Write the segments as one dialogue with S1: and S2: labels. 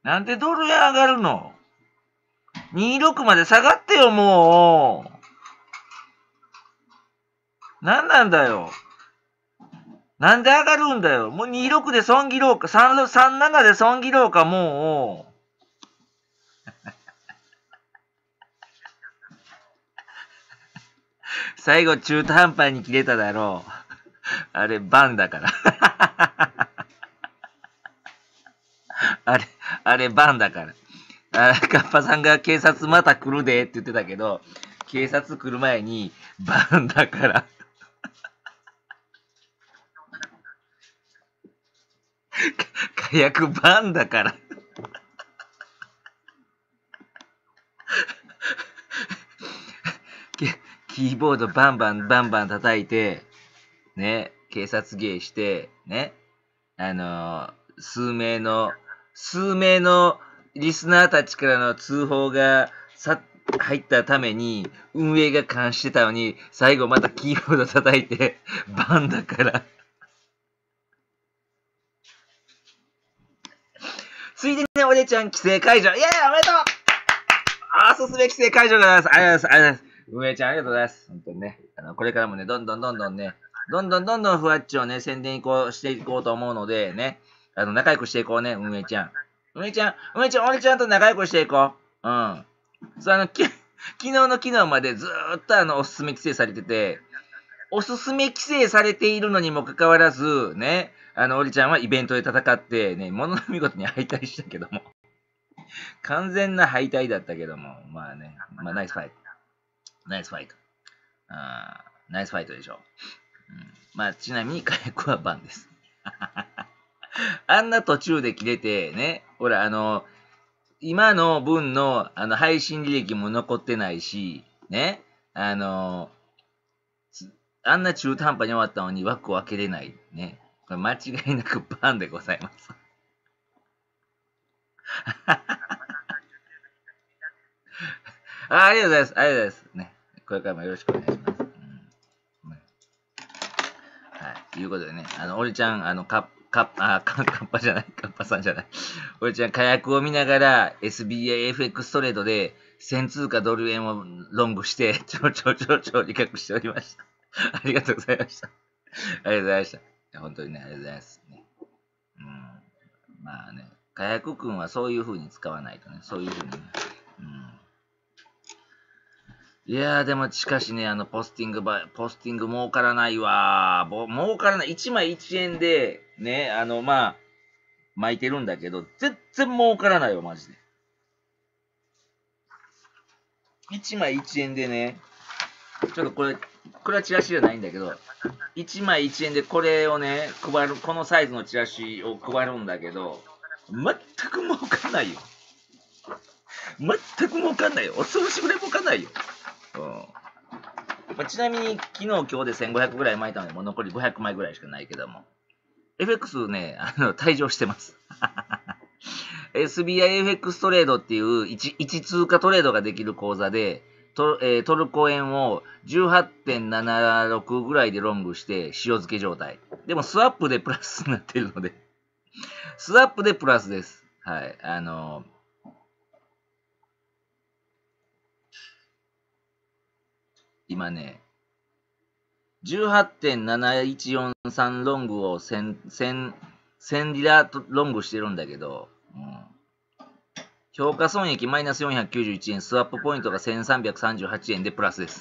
S1: なんでドル円上がるの？ 26 まで下がってよ、もう。なんなんだよ。なんで上がるんだよ。もう26で損切ろうか、37で損切ろうか、もう。最後中途半端に切れただろう。あれ、バンだから。あれ、バンだから。カッパさんが警察また来るでって言ってたけど、警察来る前に、バンだから。火薬バンだから。キーボードバンバンバンバン叩いて、ね、警察芸して、ね、数名のリスナーたちからの通報が入ったために、運営が監視してたのに、最後またキーボード叩いて、バンだから。ついでにね、お姉ちゃん規制解除。イェーイおめでとうおすすめ規制解除でございます。ありがとうございます。運営ちゃんありがとうございます。本当にね。これからもね、どんどんね、どんどんふわっちをね、宣伝していこうと思うので、ね。仲良くしていこうね、運営ちゃん。俺ちゃんと仲良くしていこう。うん。そう、昨日までずーっとおすすめ規制されてて、おすすめ規制されているのにもかかわらず、ね、おりちゃんはイベントで戦って、ね、ものの見事に敗退したけども。完全な敗退だったけども、まあね、まあナイスファイト。ナイスファイト。ナイスファイトでしょ。うん、まあ、ちなみに火薬はバンです。あんな途中で切れて、ね、ほら、今の分の、配信履歴も残ってないし、ね、あんな中途半端に終わったのに枠を開けれない。ね。これ間違いなくバンでございます。ありがとうございます。ありがとうございます。ね。これからもよろしくお願いします。はい。ということでね、おりちゃん、カッパじゃない、カッパさんじゃない。おりちゃん、火薬を見ながら、SBIFX トレードで、1000通貨ドル円をロングして、利確しておりました。ありがとうございました。ありがとうございました。本当にね、ありがとうございます。ね、まあね、火薬くんはそういう風に使わないとね、そういう風にね。いやー、でもしかしね、ポスティング儲からないわー。儲からない。1枚1円で、ね、まあ、巻いてるんだけど、全然儲からないよ、マジで。1枚1円でね、ちょっとこれはチラシじゃないんだけど、1枚1円でこれをね、このサイズのチラシを配るんだけど、全く儲かんないよ。全く儲かんないよ。恐ろしいぐらい儲かんないよ。ちなみに昨日今日で1500ぐらい巻いたので、もう残り500枚ぐらいしかないけども。FX ね、退場してます。SBIFX トレードっていう1通貨トレードができる口座で、トルコ円を 18.76 ぐらいでロングして塩漬け状態。でもスワップでプラスになってるので、スワップでプラスです。はい。今ね、18.7143 ロングを1000リラロングしてるんだけど、評価損益マイナス491円、スワップポイントが1338円でプラスです。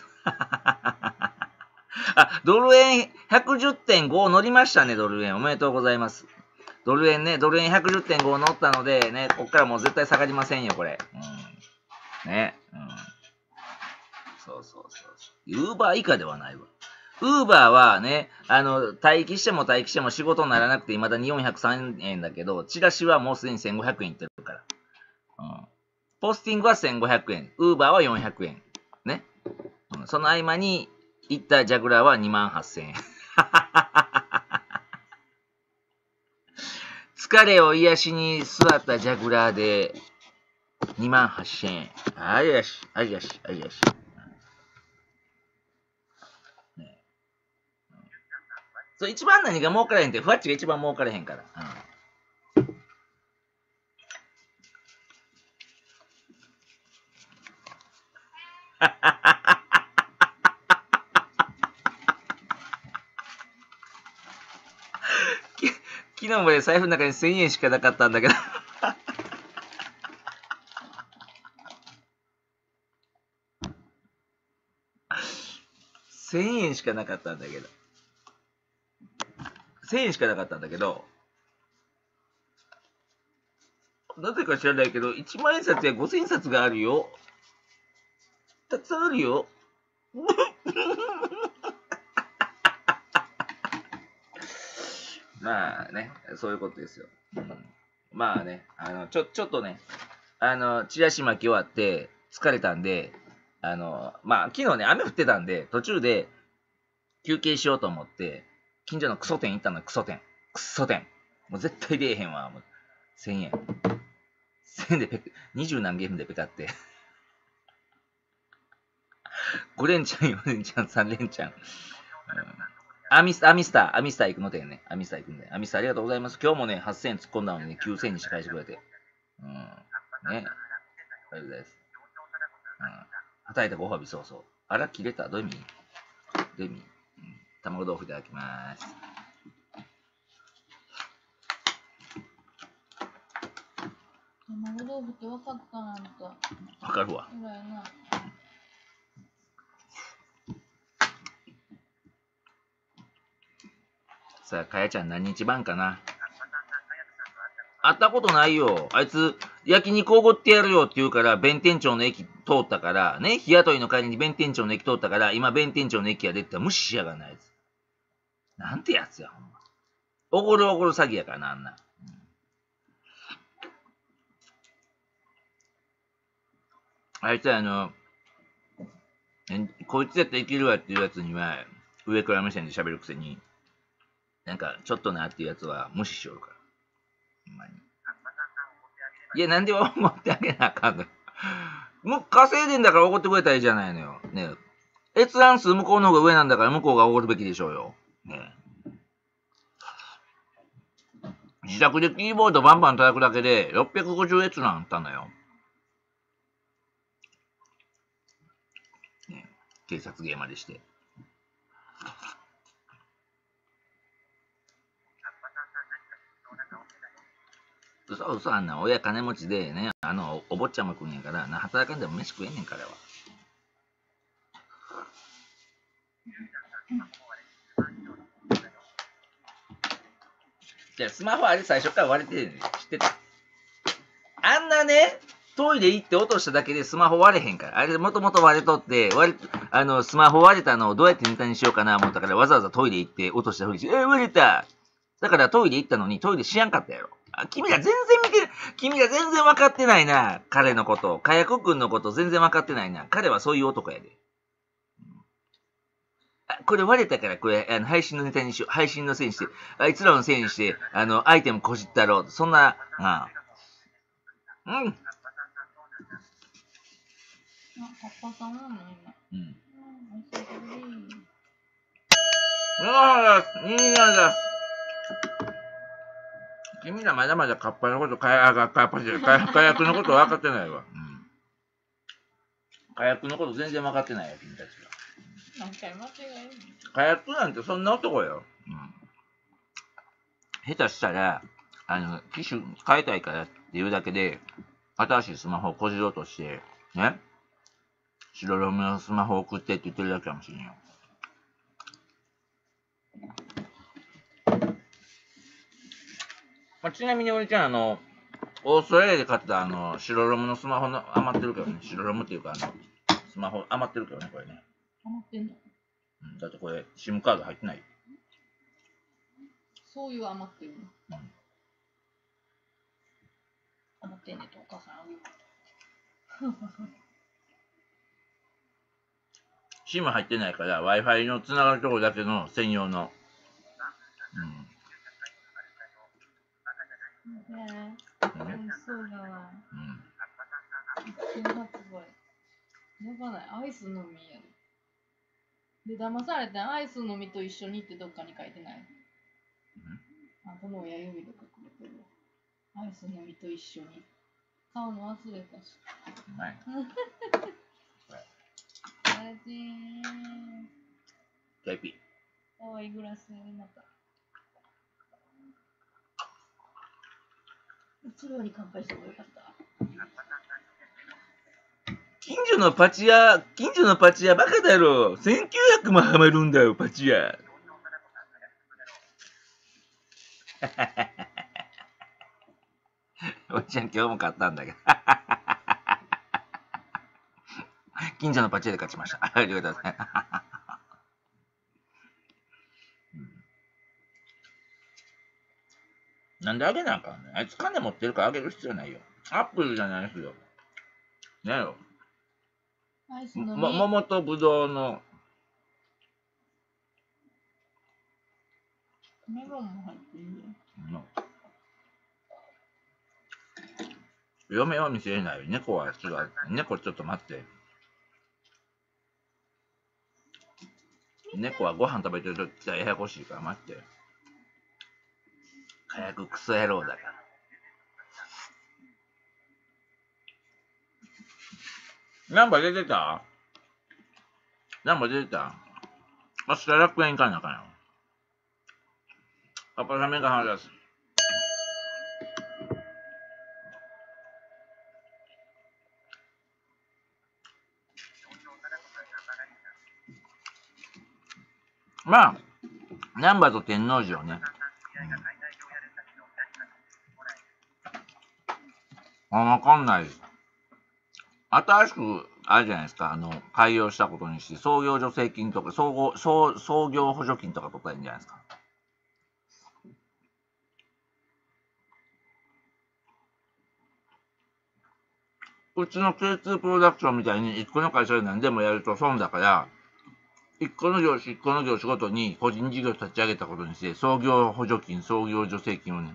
S1: ドル円 110.5 乗りましたね、ドル円。おめでとうございます。ドル円 110.5 乗ったので、ね、こっからもう絶対下がりませんよ、これ。ね。そう。ウーバー以下ではないわ。ウーバーはね、待機しても仕事にならなくて、未だに403円だけど、チラシはもうすでに1500円いってるから。ポスティングは1500円。ウーバーは400円。ね。その合間に行ったジャグラーは28000円。疲れを癒しに座ったジャグラーで28000円。ありやし。そう、一番何が儲からへんって、ふわっちが一番儲からへんから。 昨日まで財布の中に1000円しかなかったんだけど。1000円しかなかったんだけど。1000円しかなかったんだけど、なぜか知らないけど、1万円札や5000円札があるよ。たくさんあるよ。まあね、そういうことですよ。うん、まあね、ちょっとね、チラシ巻き終わって疲れたんで、まあ昨日ね、雨降ってたんで、途中で休憩しようと思って、近所のクソ店行ったの、クソ店。クソ店。もう絶対出えへんわ、もう。1000円。1000円で20何ゲームでペカって。5連チャン、4連チャン、3連チャン。アミスター行くのでね。アミスター行くんで。アミスターありがとうございます。今日もね、8000円突っ込んだのにね、9000円にして返してくれて。うん。ね。ありがとうございます。うん。叩いたご褒美、そうそう。あら、切れた。どういう意味？どういう意味？うん。卵豆腐いただきます。
S2: 卵豆腐って分かったなんだ。
S1: わかるわ。
S2: 偉いな。
S1: さあ、かやちゃん何日番かな？会ったことないよ。あいつ、焼肉おごってやるよって言うから、弁天町の駅通ったから、ね、日雇いの帰りに弁天町の駅通ったから、今弁天町の駅が出てたら無視しやがんないやつ。なんてやつや、ほんま。おごる詐欺やからな、あんな。あいつこいつやったらいけるわっていうやつには、上から目線で喋るくせに、なんか、ちょっとなっていうやつは無視しよるから。ほんまに。いや、なんでおごってあげなあかんの。もう稼いでんだからおごってくれたらいいじゃないのよ。ね閲覧数向こうの方が上なんだから向こうがおごるべきでしょうよ。ね自宅でキーボードバンバン叩くだけで650閲覧あったのよ。ね警察芸までして。嘘あんな親金持ちでね、お坊ちゃまくんやからな、働かんでも飯食えんねんからは。じゃスマホあれ最初から割れてるね。知ってた？あんなね、トイレ行って落としただけでスマホ割れへんから。あれもともと割れとって、スマホ割れたのをどうやってネタにしようかな思ったからわざわざトイレ行って落としたふりして、割れた。だからトイレ行ったのにトイレしやんかったやろ。君ら全然見てる。君ら全然分かってないな。彼のこと。かやくくんのこと全然分かってないな。彼はそういう男やで。これ割れたから、これ、配信のネタにしよう。配信のせいにして、あいつらのせいにして、アイテムこじったろう。そんな、うん。
S2: あ、カッパさんなの今。
S1: うん。
S2: お久しぶり。
S1: いいなんだ。君らまだまだカッパのこと、火薬のこと分かってないわ。うん。火薬のこと全然分かってないよ、君たちは。
S2: 何回間違えるの？
S1: 火薬なんてそんな男よ。うん。下手したら、機種変えたいからっていうだけで、新しいスマホをこじろうとして、ね、白ロムのスマホを送ってって言ってるだけかもしれんよ。まあ、ちなみに俺ちゃん、オーストラリアで買ってた白ロムのスマホの余ってるけどね、白ロムっていうかスマホ余ってるけどね、これね。
S2: 余ってんの？
S1: うん、だってこれ、SIM カード入ってないよ。
S2: そういう余ってるの？
S1: うん。
S2: 余ってんねとお母さんあげる。
S1: SIM 入ってないから Wi-Fi のつながるところだけの専用の。
S2: 美味しそうだわ。新発売。やばない。アイスのみやで。で、騙されてアイスのみと一緒にってどっかに書いてない？あ、この親指とかくれてるわ。アイスのみと一緒に。買うの忘れたし。
S1: うまい。
S2: ちん。
S1: タイピ
S2: かわいいグラス、また。一郎に乾杯した方がよかった。
S1: 近所のパチ屋バカだろ。1900もハマるんだよ、パチ屋。おじちゃん今日も買ったんだけど。近所のパチ屋で勝ちました。ありがとうございます。なんであげなあかんねん。あいつ金持ってるからあげる必要ないよ。アップルじゃないですよ。ねよ。
S2: アイスのみ。
S1: 桃とぶどうの。
S2: メロンも入ってるよ。
S1: 嫁は見せれないよ。猫は違う。猫ちょっと待って。猫はご飯食べてるときややこしいから待って。火薬クソ野郎だから。ナンバー出てた？ナンバー出てた？明日楽園行かなあかんよ。パパさん目が離す。まあ、ナンバーと天王寺をね。わかんないです。新しく、あれじゃないですか、開業したことにして、創業助成金とか、創業補助金とか取ったらいいんじゃないですか。うちの K2 プロダクションみたいに、一個の会社で何でもやると損だから、一個の業種ごとに個人事業立ち上げたことにして、創業補助金、創業助成金をね、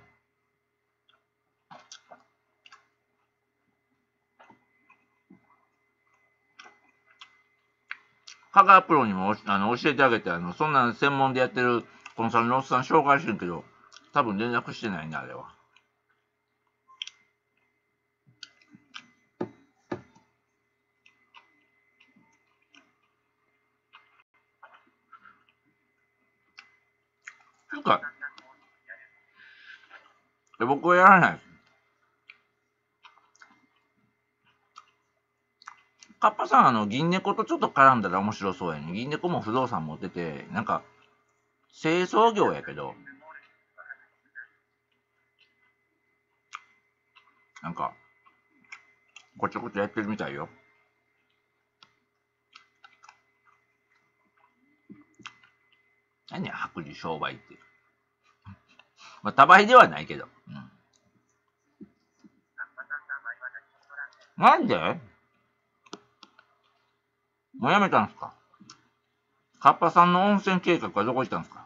S1: 香川プロにも教えてあげて、そんな専門でやってるコンサルのおっさん紹介してるけど、多分連絡してないんだ、あれは。なんか、僕はやらない。カッパさん、銀猫とちょっと絡んだら面白そうやね。銀猫も不動産持ってて、なんか、清掃業やけど、なんか、こちょこちょやってるみたいよ。何や、薄利商売って。まあ、多売ではないけど。うん。なんでもうやめたんすか？カッパさんの温泉計画はどこ行ったんすか？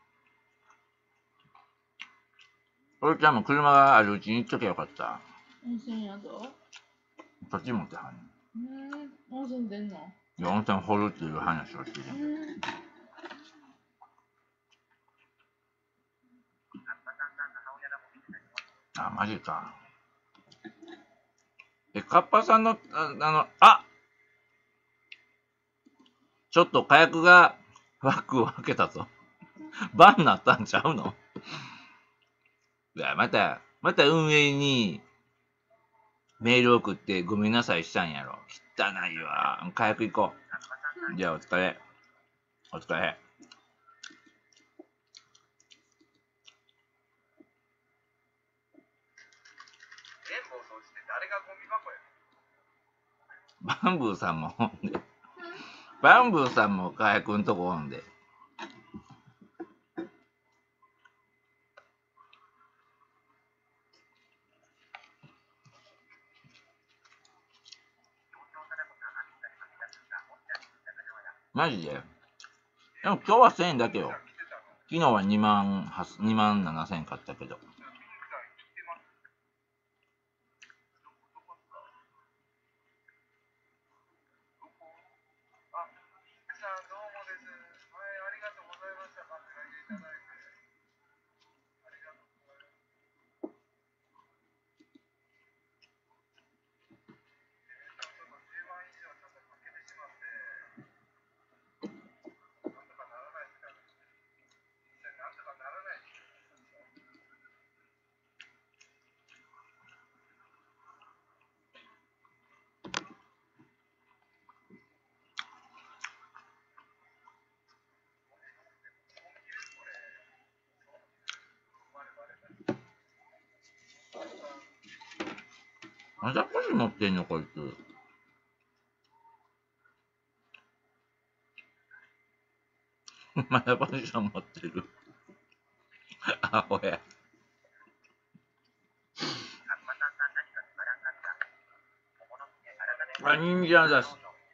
S1: 俺ちゃんも車があるうちに行っときゃよかった。
S2: 温泉宿？
S1: 土地持ってはんね
S2: ん。温泉出んの？
S1: いや、温泉掘るっていう話をしてる。あ、マジか。カッパさんの、ちょっと火薬が枠を開けたぞ。バンになったんちゃうの？いや、また運営にメール送ってごめんなさいしたんやろ。汚いわ。火薬行こう。じゃあお疲れ。お疲れ。バンブーさんもほんで。バンブーさんも火薬んとこおんで。マジで？でも今日は1000円だけよ。昨日は2万7000円買ったけど。 まだポジ持ってんのこいつ。まだポジション持ってる。アホや。あ、忍者だし。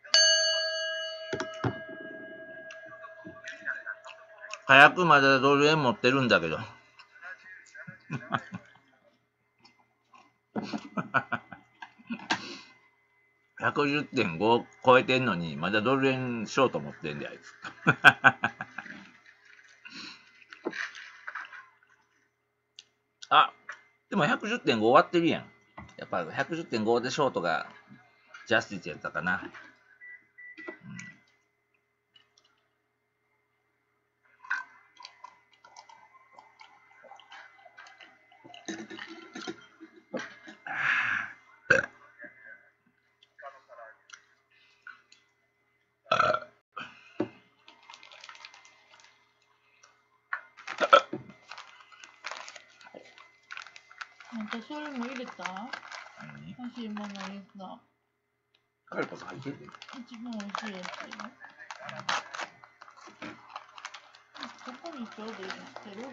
S1: 早くまだドル円持ってるんだけど。110.5 超えてんのに、まだドル円ショート持ってんで、あいつ。あ、でも110.5 終わってるやん。やっぱ110.5でショートがジャスティスやったかな。
S2: またそれも入れた？欲しいもの入れた。
S1: カルパス入ってる？
S2: 一番美味しいやつよ。ここにちょうどいいのしてるの？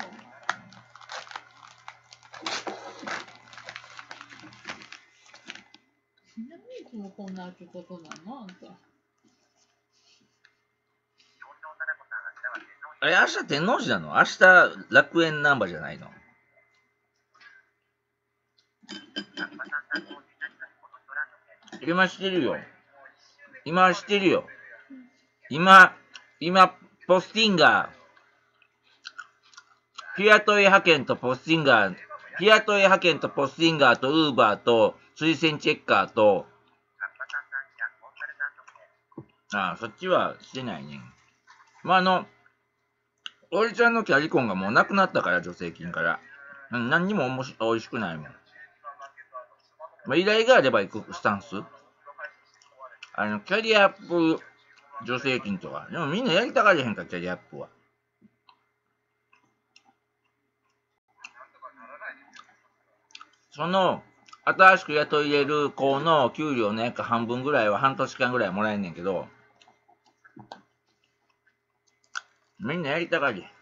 S2: なんでいつもこんな開け方なのあんた。
S1: 明日天王寺なの？明日楽園ナンバーじゃないの？今してるよ。今してるよ。今、ポスティンガー、フィアトイ派遣とポスティンガー、フィアトイ派遣とポスティンガーとウーバーと推薦チェッカーと、そっちはしてないね。まあ、おじちゃんのキャリコンがもうなくなったから、助成金から。何にも美味しくないもん。まあ、依頼があれば行くスタンス。キャリアアップ助成金とか。でもみんなやりたがれへんか、キャリアアップは。その、新しく雇い入れる子の給料の約半分ぐらいは半年間ぐらいもらえんねんけど、みんなやりたがり。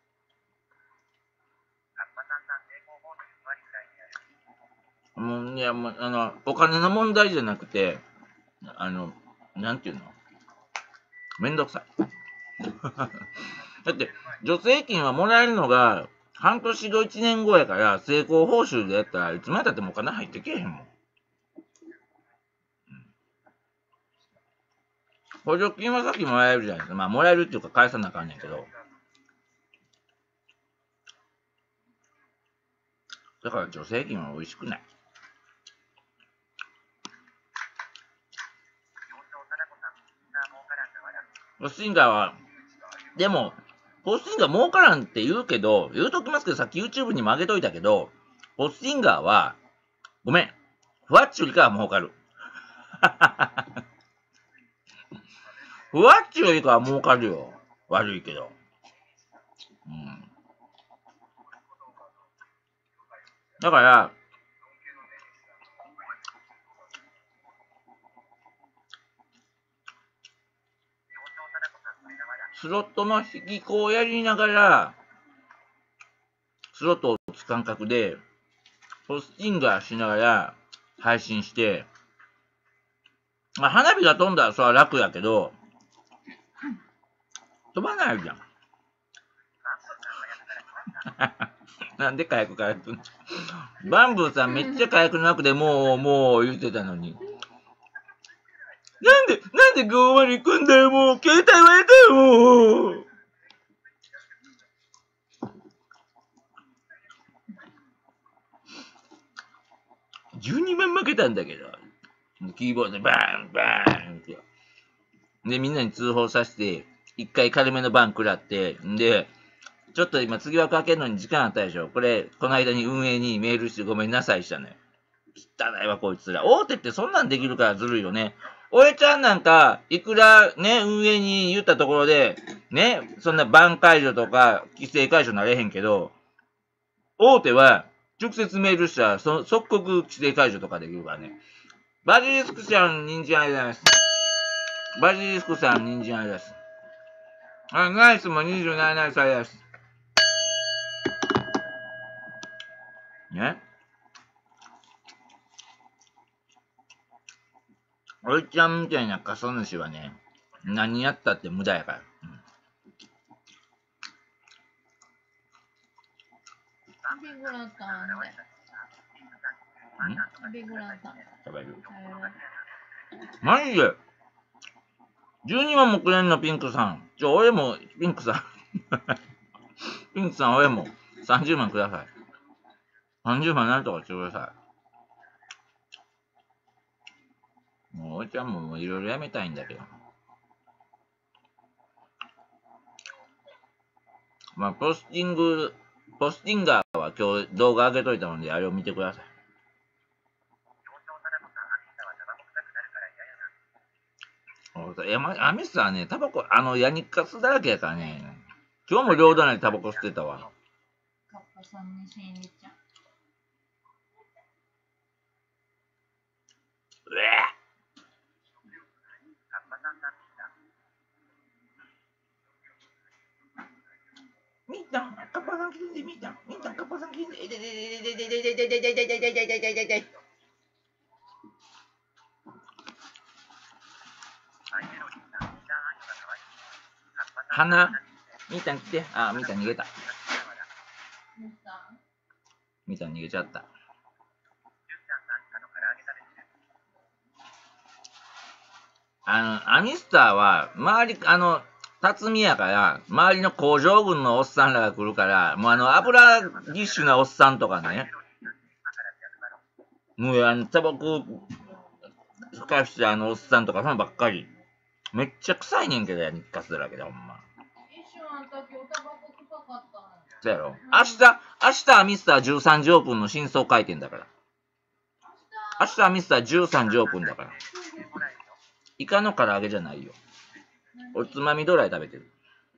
S1: いや、お金の問題じゃなくて、なんていうの？めんどくさい。だって、助成金はもらえるのが、半年後1年後やから、成功報酬でやったらいつまでたってもお金入ってけえへんもん。補助金はさっきもらえるじゃないですか。まあ、もらえるっていうか返さなあかんねんけど。だから助成金は美味しくない。ポスティンガーは、でも、ポスティンガー儲からんって言うけど、言うときますけど、さっき YouTube にも上げといたけど、ポスティンガーは、ごめん、ふわっちよりかは儲かる。ふわっちよりかは儲かるよ。悪いけど。だから、スロットの引き子をやりながら、スロットを打つ感覚で、ポスティンガーしながら配信して、まあ、花火が飛んだらそれは楽やけど、飛ばないじゃん。なんで火薬バンブーさんめっちゃ火薬の枠でもう言ってたのに。なんで5まで行くんだよ、もう。携帯割れたよ、もう。12万負けたんだけど。キーボードでバーン、バーンって。で、みんなに通報させて、一回軽めのバン食らって、で、ちょっと今次はかけるのに時間あったでしょ。この間に運営にメールしてごめんなさいしたのよ。汚いわ、こいつら。大手ってそんなんできるからずるいよね。おえちゃんなんか、いくらね、運営に言ったところで、ね、そんなバン解除とか、規制解除なれへんけど、大手は、直接メールしたら、即刻規制解除とかできるからね。 バジリスクさん、人参ありがとうございます。バジリスクさん、人参ありがとうございます。あ、ナイスも27ナイスありがとうございます。ね。おいちゃんみたいなカソ主はね、何やったって無駄やから。
S2: ビグラタンで。ビグラタン。
S1: 食べる。マジで12万もくれんの、ピンクさん。俺も、ピンクさん。ピンクさん、俺も30万ください。30万なんとかしてください。もう、おいちゃんもいろいろやめたいんだけど。まあ、ポスティンガーは今日動画上げといたので、あれを見てください。アミスはね、タバコ、ヤニカスだらけやからね。今日も両隣でタバコ吸ってたわ。
S2: カッパさんにしんりちゃん。
S1: うえみーたん、カッパさん聞いて、みーたん、カッパさん聞いて、花、みーたん来て。あ、みーたん逃げた。みーたん逃げちゃった。アミスターは、周り、辰巳やから、周りの工場群のおっさんらが来るから、もう油ぎっしゅなおっさんとかね、もうタバコ、ふかしたおっさんとか、そのばっかり。めっちゃ臭いねんけど、ヤニッカスだらけだ、ほんま。
S2: 一瞬あんた今日タバコ臭かったの。
S1: そうやろ。明日はミスター13時オープンの新装開店だから。明日はミスター13時オープンだから。イカの唐揚げじゃないよ。おつまみドライ食べてる。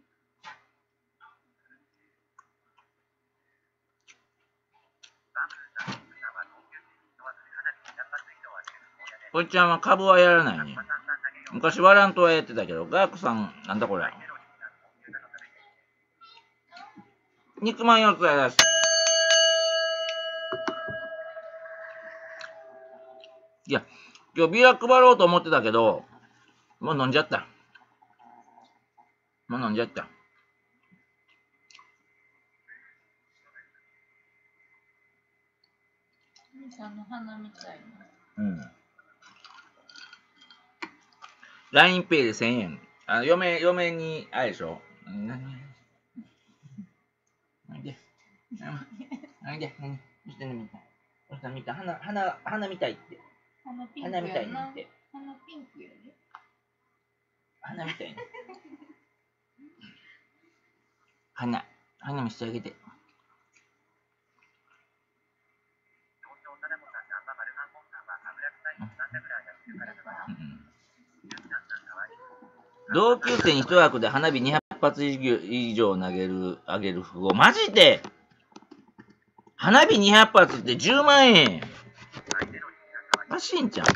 S1: こいちゃんは株はやらないね。昔ワラントはやってたけど、ガークさん、なんだこれ。肉まん4つやです。いや、今日ビール配ろうと思ってたけど、もう飲んじゃった。もう飲んじゃった。
S2: みーさんの花みたいな。
S1: うん。LINEPay で1000円。嫁に、あれでしょ。何で見てみたい。おさん見た。花みたいって。花みたいにって。
S2: 花ピンクやね。
S1: 花みたいに。花見してあげて。同級生に一枠で花火200発以上あげる符号。マジで花火200発って10万円。おかしいんちゃう。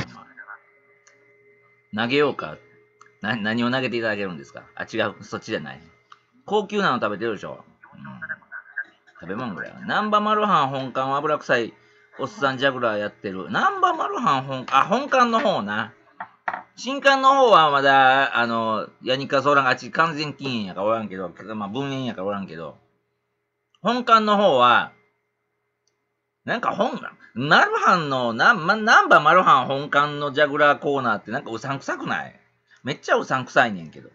S1: 投げようか。何を投げていただけるんですか。あ、違う。そっちじゃない。高級なの食べてるでしょ。食べ物ぐらい。ナンバマルハン本館油臭いおっさんジャグラーやってる。ナンバマルハン本館の方な。新館の方はまだ、ヤニカソラン、完全禁煙やからおらんけど、まあ、分煙やからおらんけど、本館の方は、なんかマルハンの、ナンバマルハン本館のジャグラーコーナーってなんかうさんくさくない？めっちゃうさんくさいねんけど。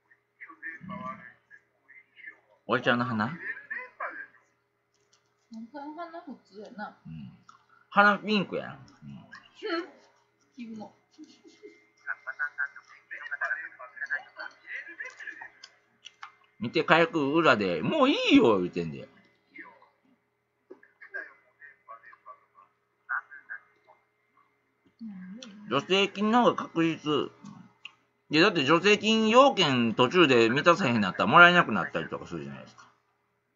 S1: おいちゃんの花？
S2: 花普通やな。
S1: 花ピンクやん。
S2: キモ。
S1: 見て、火薬裏で、もういいよ、言うてんで。助成金の方が確実。いや、だって助成金要件途中で満たさへんなったらもらえなくなったりとかするじゃないですか。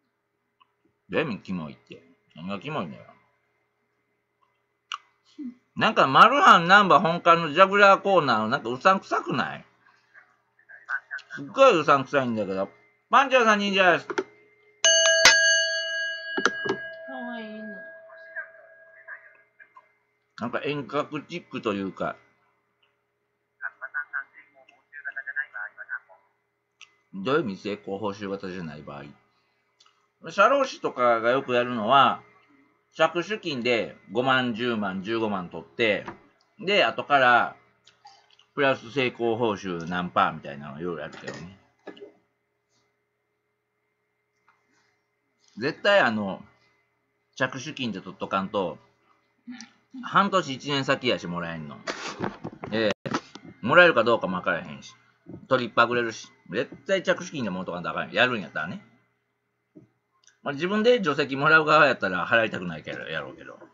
S1: どういう意味キモいって。何がキモいんだよ。 なんか、マルハンナンバー本館のジャグラーコーナーのなんかうさんくさくない？すっごいうさんくさいんだけど。パンチャーさんにじゃあ、
S2: かわいいの。
S1: なんか遠隔チックというか、どういう意味？成功報酬型じゃない場合。社労士とかがよくやるのは、着手金で5万、10万、15万取って、で、後から、プラス成功報酬何パーみたいなのをいろいろやるけどね。絶対着手金で取っとかんと、半年1年先やしもらえんの。もらえるかどうかもわからへんし、取りっぱぐれるし、絶対着手金でもらうとかんとあかん。やるんやったらね。まあ、自分で助成金もらう側やったら払いたくないからやろうけど、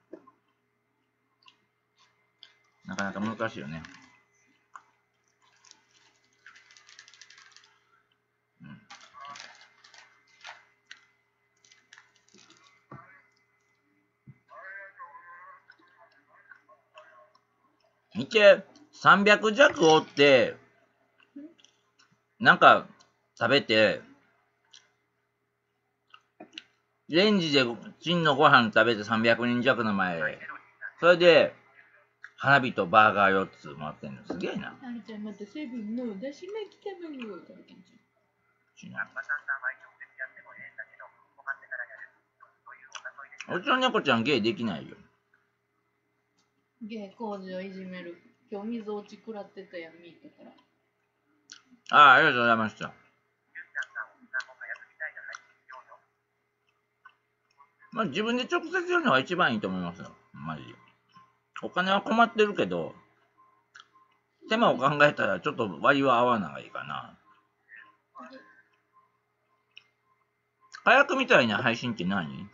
S1: なかなか難しいよね。見て、300弱おって、なんか食べて、レンジでチンのご飯食べて300人弱の前で、それで、花火とバーガー4つもらってんの。すげえな。
S2: あれちゃんまたセブンのだし巻き卵を食べてんじ
S1: うちの猫ちゃんゲイできないよ。
S2: ゃん。ゲー工事をいじめる。今日水落ち食らってたやん、見たから。
S1: ああ、ありがとうございました。まあ自分で直接やるのが一番いいと思いますよ。マジで。お金は困ってるけど、手間を考えたらちょっと割は合わないかな。早くみたいな配信って何？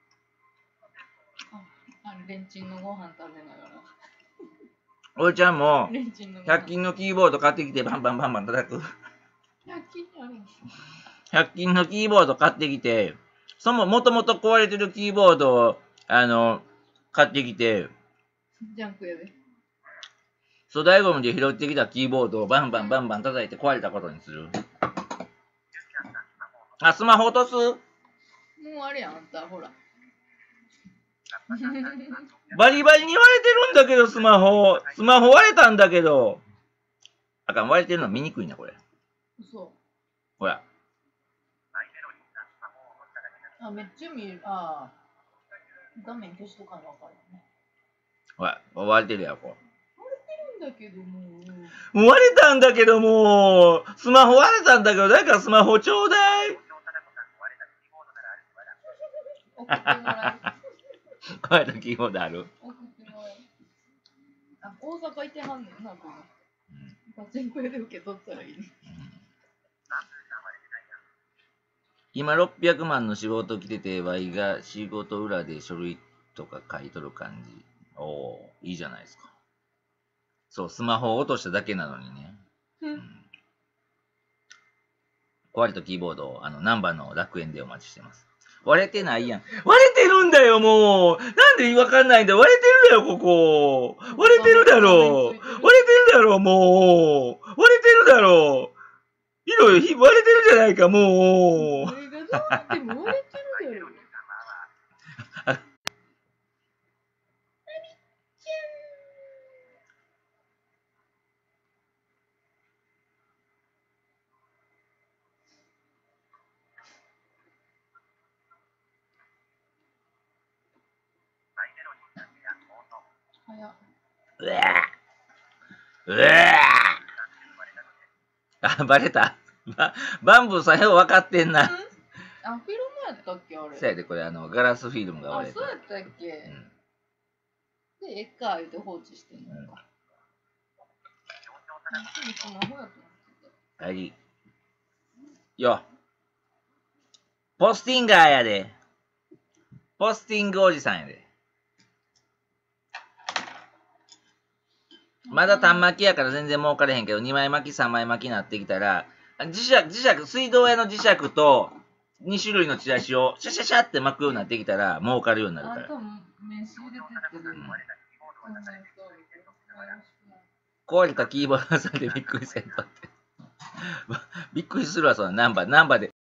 S2: レンチンのご飯食べながら。
S1: おいちゃんも、
S2: レンチンのご飯。
S1: 100均のキーボード買ってきてバンバンバンバン叩く。
S2: 100均あるんす
S1: 100均のキーボード買ってきて、もともと壊れてるキーボードを、買ってきて、
S2: ジャンクやで。
S1: 粗大ゴミで拾ってきたキーボードをバンバンバンバン叩いて壊れたことにする。あ、スマホ落とす？
S2: もうあれやん、あんた、ほら。
S1: バリバリに割れてるんだけど、スマホ。スマホ割れたんだけど。あかん、割れてるの見にくいな、これ。
S2: そう。
S1: ほら。
S2: あ、めっちゃ見える。ああ。画面消しとかなわかるね。
S1: ほら、割れてるやん、こ
S2: 割れてるんだけども
S1: う。割れたんだけどもう、スマホ割れたんだけど、誰かスマホちょうだい。
S2: 送ってもらう。
S1: 壊れたキーボードある？
S2: 送ってもらう。あ、大阪行ってはんねんな、この。パチンコ屋で受け取ったらいいね。
S1: 今600万の仕事来てて、ワイが仕事裏で書類とか書いとる感じ。おお、いいじゃないですか。そう、スマホを落としただけなのにね。壊れたキーボードを、難波の楽園でお待ちしてます。割れてないやん。割れてるんだよ、もう。なんでわかんないんだよ。割れてるだよ、ここ。割れてるだろう。割れてるだろう、もう。割れてるだろう。いろいろ割れてるじゃないか、もう。
S2: これがどうなっても割れてるだろう。早っ。
S1: うわぁ。うわぁ。あ、バレた。バンブーさんよう分かってんな。
S2: あ、フィルムやったっけあれ。
S1: そうやで、これガラスフィルムが割れた。
S2: そうやったっけ、で、えっか言うて放置してんのか。スマホやと思って
S1: た。はい。よ。ポスティンガーやで。ポスティングおじさんやで。まだ単巻きやから全然儲かれへんけど、2枚巻き、3枚巻きになってきたら、水道屋の磁石と2種類のチラシをシャシャシャって巻くようになってきたら、儲かるようになるから。
S2: あんたも名刺入れてってる。
S1: 壊れたキーボードさんでびっくりせんとって。びっくりするわ、そのナンバーで。